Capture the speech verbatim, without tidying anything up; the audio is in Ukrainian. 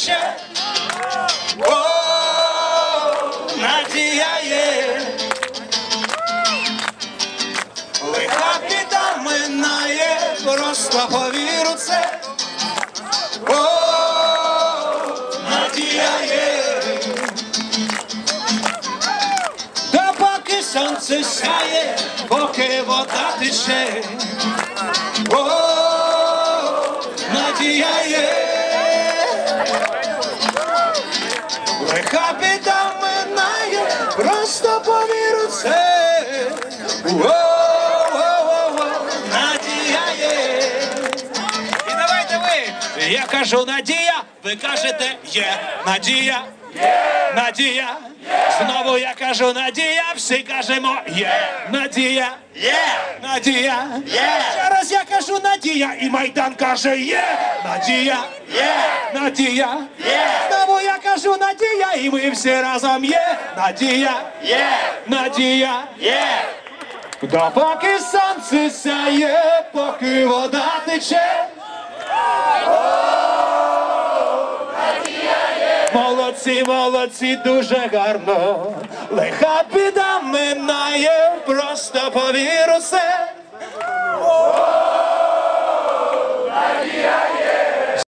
тече. О, надія є. Лиха біда минає, просто повір у це. О, надія є. Допоки сонце сяє, поки вода тече. О, надія є. Лиха біда минає, просто повір у це. О, я кажу надія, ви кажете є надія, є надія. Знову я кажу надія, всі кажемо є надія, є надія. Ще раз я кажу надія, і Майдан каже є надія, є надія. Знову я кажу надія, і ми всі разом є надія, є надія. Допоки сонце сяє, поки вода тече. Молодці, молодці, дуже гарно. Лиха біда минає, просто повір у це.